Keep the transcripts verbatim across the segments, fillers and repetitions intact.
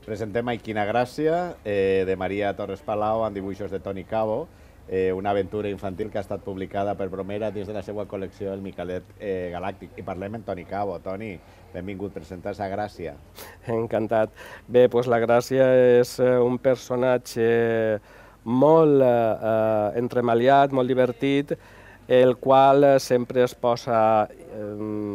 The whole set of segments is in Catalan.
Presentem Ai, quina gràcia, eh, de Maria Torres Palau, amb dibuixos de Toni Cabo, eh, una aventura infantil que ha estat publicada per Bromera dins de la seva col·lecció El Micalet eh, Galàctic. I parlem amb Toni Cabo. Toni, benvingut, presenta-se a Gràcia. Encantat. Bé, doncs la Gràcia és un personatge molt eh, entremaliat, molt divertit, el qual sempre es posa eh,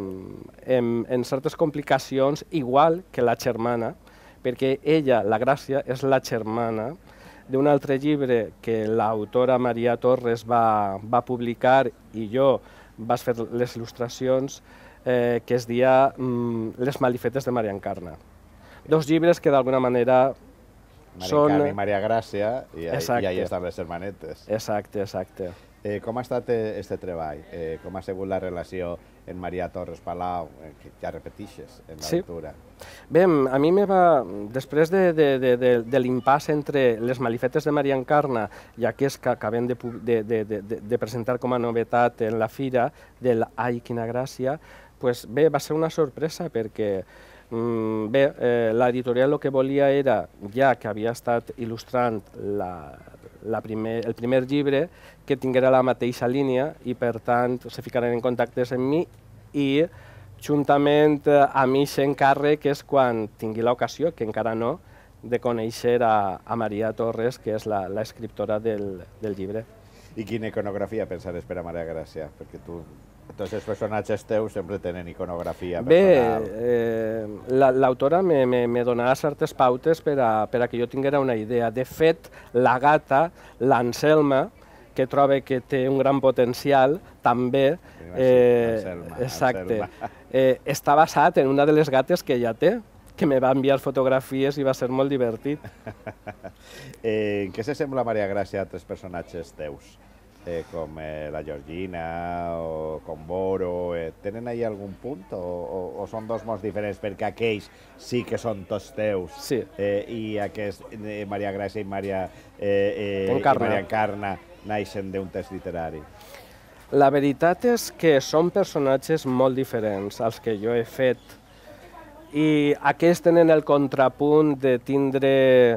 en, en certes complicacions, igual que la germana, perquè ella, la Gràcia, és la germana d'un altre llibre que l'autora Maria Torres va, va publicar i jo vaig fer les il·lustracions, eh, que es deia mm, Les malifetes de Maria Encarna. Dos llibres que d'alguna manera Maria són... Encarna i Maria Gràcia, i, i ahí estan les germanetes. Exacte, exacte. Eh, com ha estat aquest treball? Eh, com ha sigut la relació en Maria Torres Palau, eh, que ja repetixes en l'aventura? Sí. Bé, a mi me va, després de, de, de, de, de l'impàs entre Les malifetes de Maria Encarna i aquest que acabem de, de, de, de, de presentar com a novetat en la fira, del Ai, quina gràcia, pues bé, va ser una sorpresa perquè mm, bé, eh, l'editorial el que volia era, ja que havia estat il·lustrant la, la primer, el primer llibre, que tinguera la mateixa línia i per tant se ficaren en contactes amb mi i juntament a mi s'encàrrec és quan tingui l'ocasió, que encara no, de conèixer a, a Maria Torres, que és l'escriptora del, del llibre. I quina iconografia pensaves per a Maria Gràcia? Perquè tu, tots els personatges teus sempre tenen iconografia personal. Bé, eh, l'autora me, me, me donava certes pautes per a, per a que jo tinguera una idea. De fet, la gata, l'Anselma, que troba que té un gran potencial, també, eh, Anselma, exacte, Anselma. Eh, està basat en una de les gates que ja té, que me va enviar fotografies i va ser molt divertit. eh, en què s'assembla Maria Gràcia a altres personatges teus? Eh, com eh, la Georgina o com Boro, eh, tenen ahí algun punt o, o, o són dos mots diferents perquè aquells sí que són tots teus Sí. eh, i aquest eh, Maria Gràcia i Maria, eh, eh, Encarna. i Maria Encarna naixen d'un text literari? La veritat és que són personatges molt diferents als que jo he fet i aquests tenen el contrapunt de tindre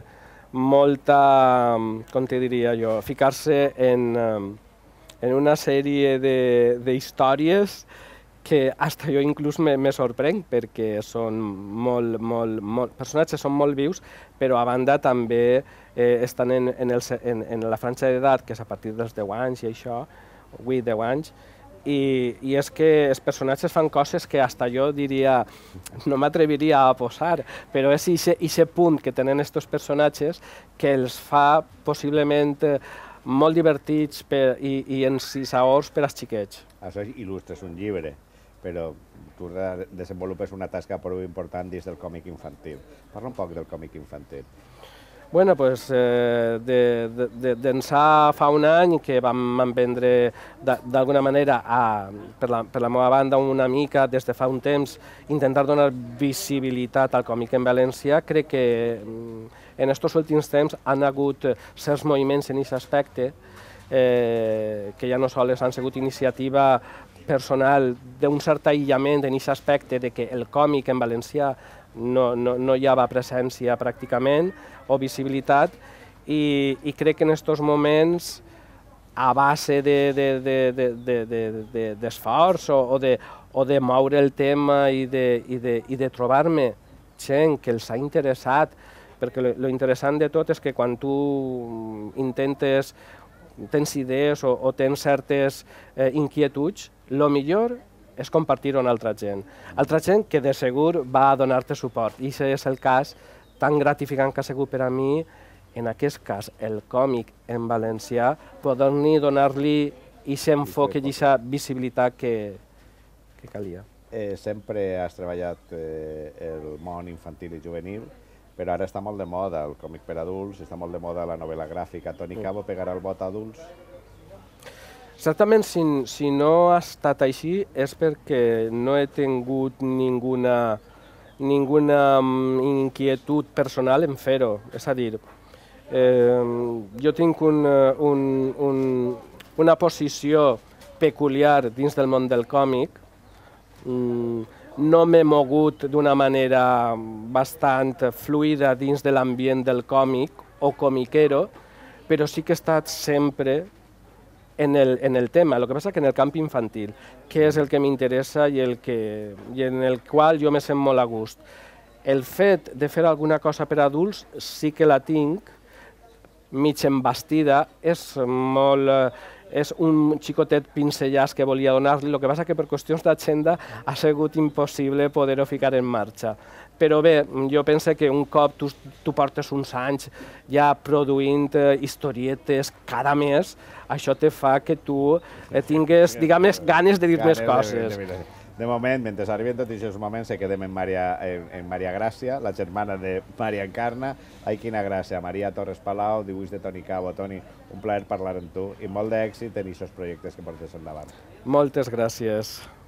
molta, com te diria jo, ficar-se en, en una sèrie d'històries que hasta jo inclús me, me sorprenc perquè són molt, molt, molt, personatges són molt vius, però a banda també eh, estan en, en, el, en, en la franja d'edat, que és a partir dels deu anys i això, avui deu anys, i, i és que els personatges fan coses que hasta jo diria, no m'atreviria a posar, però és aquest punt que tenen aquests personatges que els fa possiblement molt divertits per, i, i encisadors per als xiquets. Això il·lustres un llibre, però tu desenvolupes una tasca prou important dins del còmic infantil. Parla un poc del còmic infantil. Bueno, pues, eh, d'ençà fa un any que vam vendre d'alguna manera, a, per, la, per la meva banda, una mica, des de fa un temps, intentar donar visibilitat al còmic en valencià. Crec que en aquests últims temps han hagut certs moviments en aquest aspecte, eh, que ja no sols han sigut iniciativa personal d'un cert aïllament en aquest aspecte de que el còmic en valencià no, no, no hi havia presència pràcticament o visibilitat i, i crec que en aquests moments a base d'esforç o, o, de, o de moure el tema i de, i de, i de trobar-me gent que els ha interessat, perquè lo interessant de tot és que quan tu intentes, tens idees o, o tens certes eh, inquietuds, el millor és compartir-ho amb altra gent. Altra gent que de segur va a donar-te suport. I aquest és el cas tan gratificant que ha sigut per a mi, en aquest cas, el còmic en valencià, poder-li donar-li aquest enfoc i aquesta visibilitat que, que calia. Eh, sempre has treballat eh, el món infantil i juvenil, però ara està molt de moda el còmic per adults, està molt de moda la novel·la gràfica. Toni Cabo pegarà el vot a adults? Certament, si, si no ha estat així, és perquè no he tingut ninguna, ninguna inquietud personal en fer-ho. És a dir, eh, jo tinc un, un, un, una posició peculiar dins del món del còmic. Mm, no m'he mogut d'una manera bastant fluida dins de l'ambient del còmic o comiquero, però sí que he estat sempre en el, en el tema, el que passa que en el camp infantil, que és el que m'interessa i, el que, i en el qual jo me sent molt a gust. El fet de fer alguna cosa per adults sí que la tinc, mig embastida, és molt... és un xicotet pincellàs que volia donar-li, el que passa que per qüestions d'agenda ha sigut impossible poder-ho ficar en marxa. Però bé, jo penso que un cop tu, tu portes uns anys ja produint eh, historietes cada mes, això te fa que tu eh, tingues, diguem, ganes de dir Ganes més de- coses. de- de- De moment, mentre arriben tots aquests moments, se quedem en Maria, en, en Maria Gràcia, la germana de Maria Encarna. Ai, quina gràcia. Maria Torres Palau, dibuix de Toni Cabo. Toni, un plaer parlar amb tu i molt d'èxit en aquests projectes que portes endavant. Moltes gràcies.